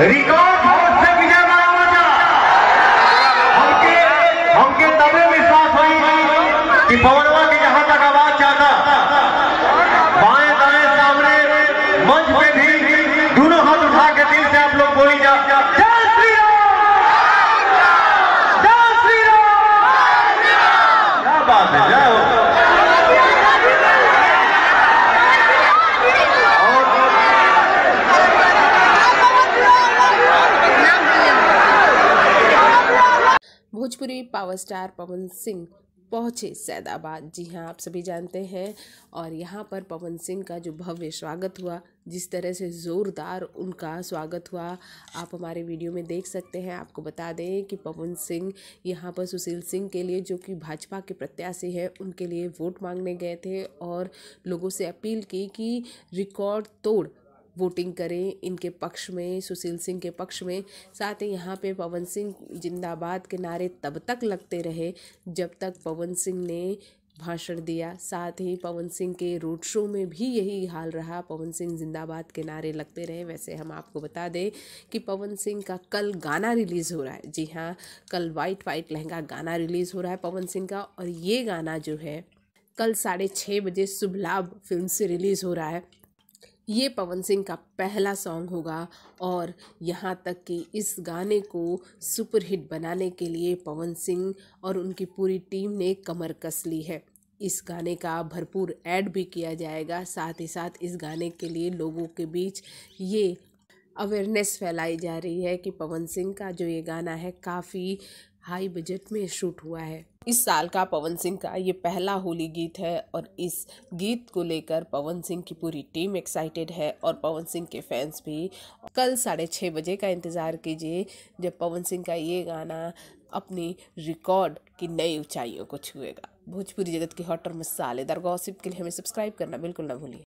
Record vote से विजय मानवता हमके तबे विश्वास हुई कि पवनवा की जहां तक आवाज जाता बाएं दाएं सामने मंच पे भी दोनों हाथ उठा के दिल से आप लोग बोली जा जय श्री राम, जय श्री राम। क्या बात है, जय हो। भोजपुरी पावर स्टार पवन सिंह पहुंचे सैदाबाद। जी हाँ, आप सभी जानते हैं। और यहाँ पर पवन सिंह का जो भव्य स्वागत हुआ, जिस तरह से ज़ोरदार उनका स्वागत हुआ, आप हमारे वीडियो में देख सकते हैं। आपको बता दें कि पवन सिंह यहाँ पर सुशील सिंह के लिए, जो कि भाजपा के प्रत्याशी हैं, उनके लिए वोट मांगने गए थे और लोगों से अपील की कि रिकॉर्ड तोड़ वोटिंग करें इनके पक्ष में, सुशील सिंह के पक्ष में। साथ ही यहाँ पे पवन सिंह जिंदाबाद के नारे तब तक लगते रहे जब तक पवन सिंह ने भाषण दिया। साथ ही पवन सिंह के रोड शो में भी यही हाल रहा, पवन सिंह जिंदाबाद के नारे लगते रहे। वैसे हम आपको बता दें कि पवन सिंह का कल गाना रिलीज़ हो रहा है। जी हाँ, कल वाइट वाइट लहंगा गाना रिलीज़ हो रहा है पवन सिंह का। और ये गाना जो है कल 6:30 बजे शुभ लाभ फिल्म से रिलीज़ हो रहा है। ये पवन सिंह का पहला सॉन्ग होगा और यहाँ तक कि इस गाने को सुपरहिट बनाने के लिए पवन सिंह और उनकी पूरी टीम ने कमर कस ली है। इस गाने का भरपूर ऐड भी किया जाएगा। साथ ही साथ इस गाने के लिए लोगों के बीच ये अवेयरनेस फैलाई जा रही है कि पवन सिंह का जो ये गाना है काफ़ी हाई बजट में शूट हुआ है। इस साल का पवन सिंह का ये पहला होली गीत है और इस गीत को लेकर पवन सिंह की पूरी टीम एक्साइटेड है और पवन सिंह के फैंस भी। कल 6:30 बजे का इंतज़ार कीजिए जब पवन सिंह का ये गाना अपनी रिकॉर्ड की नई ऊंचाइयों को छुएगा। भोजपुरी जगत की हॉट और मसालेदार गॉसिप के लिए हमें सब्सक्राइब करना बिल्कुल ना भूलिए।